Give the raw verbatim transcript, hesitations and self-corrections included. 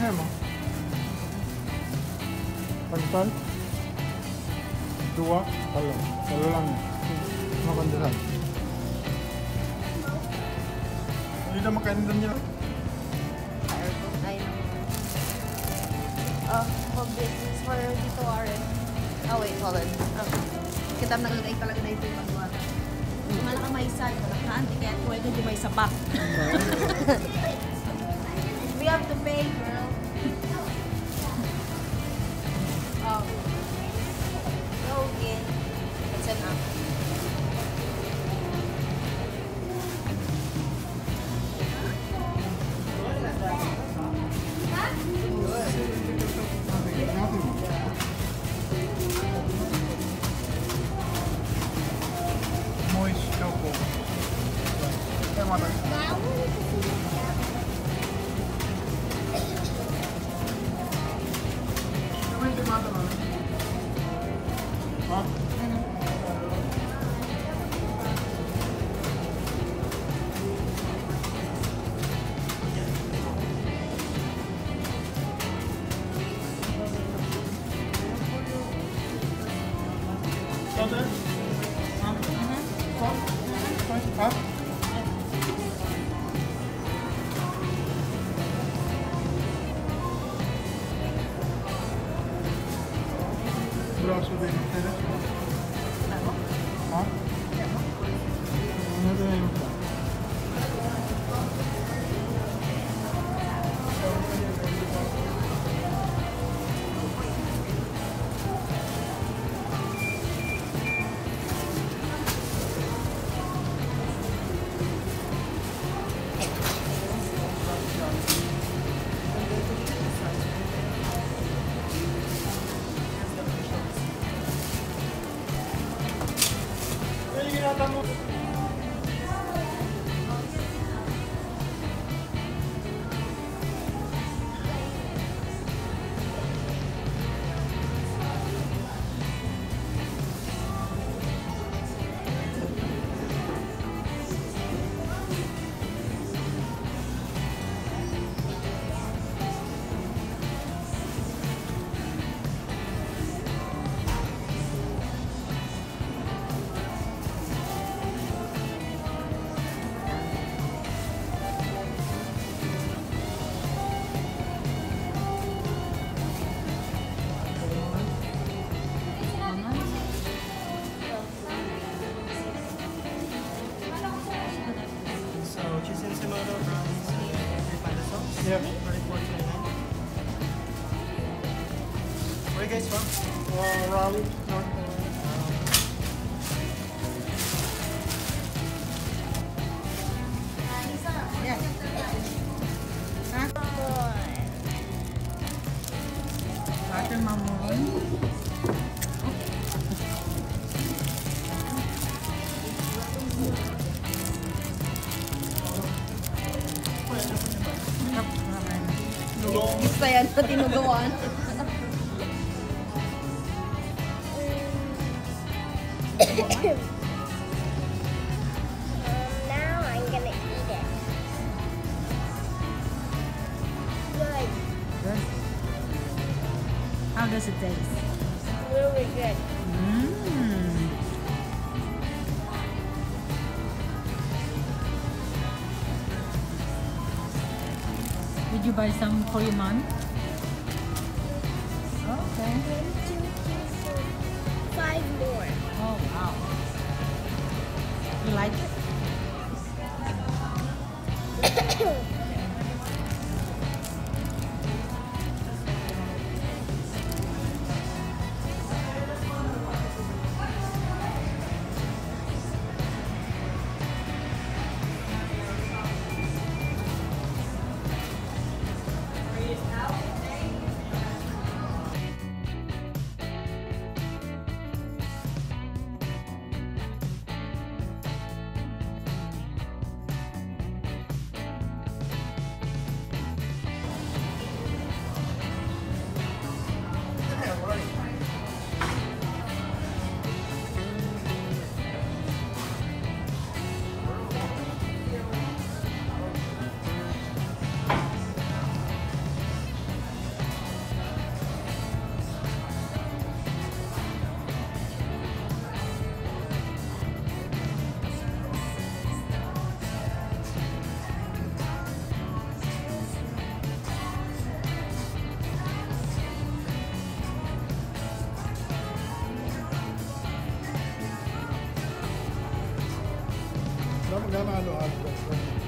order mo? Pandesal? Dua? Talo. Talo lang yan. Mga pandesal. Hindi na makain doon nila. Uh, for business for dito Aren. Oh wait, hold on. Oh. Kita naglagay talaga na ito yung magawa. Wala ka may isa, wala ka auntie, kaya pwede di may isa pa. We have to pay, girl. Oh. Okay. That's enough. Moist choco. Kaya mata. Naman yung mata na. Ha? Soda? Ha? Ha? Braso din. Ha? Ano din yung pa? Ay, ginatan mo. Yeah. Where are you guys from? Uh, Raleigh, North Yeah. Huh? Akin, mamon. Gusto yan na tinugawan. Now I'm gonna eat it. Good. Good. How does it taste? Really good. Mmm. Did you buy some for your mom? Okay. One, two, three, four, five more. Oh wow. You like it? Dapat gama ano, hard box.